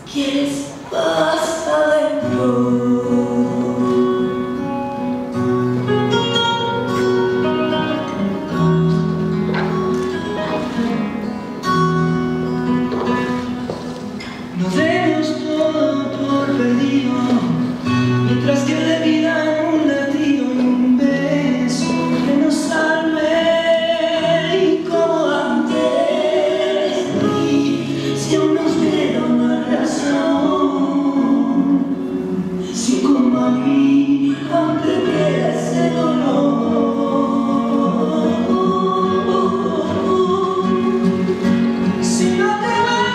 ¿Quieres paz adentro? No demos todo por perdido, mientras quede vida en un latido y un beso que nos salve. Y como antes, y si aún nos queda una razón, si como a mí aún te queda ese dolor. Si no te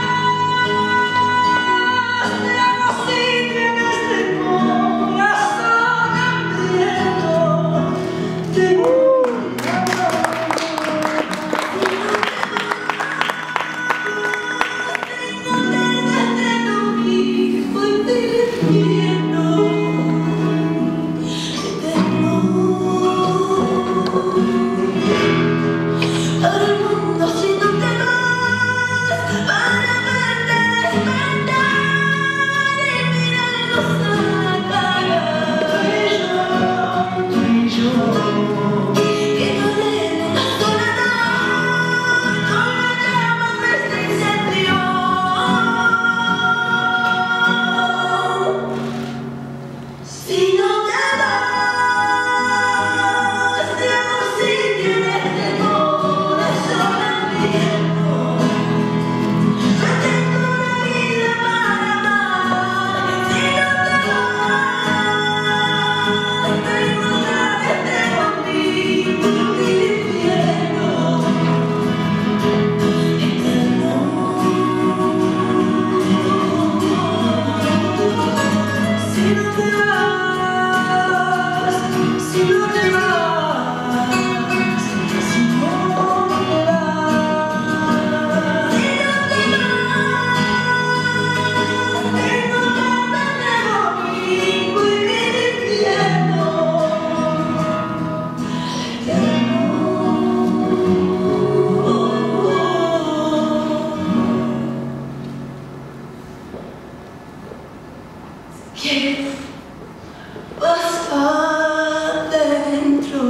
¿Quieres paz adentro?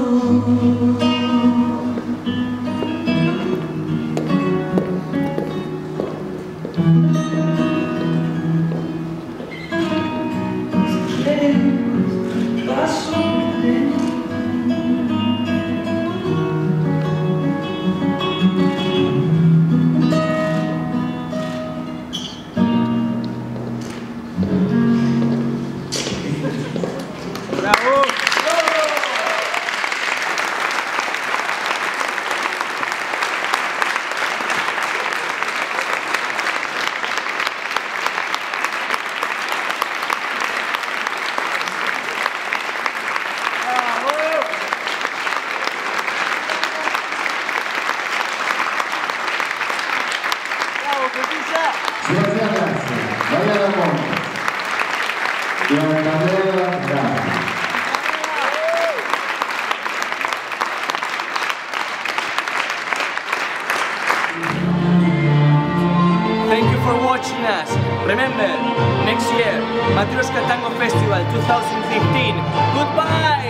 ¡Bravo! Grazie ragazzi, Mariana Monte, Andrea Grandi. Thank you for watching us. Remember, next year, Matryoshka Tango Festival 2015. Goodbye!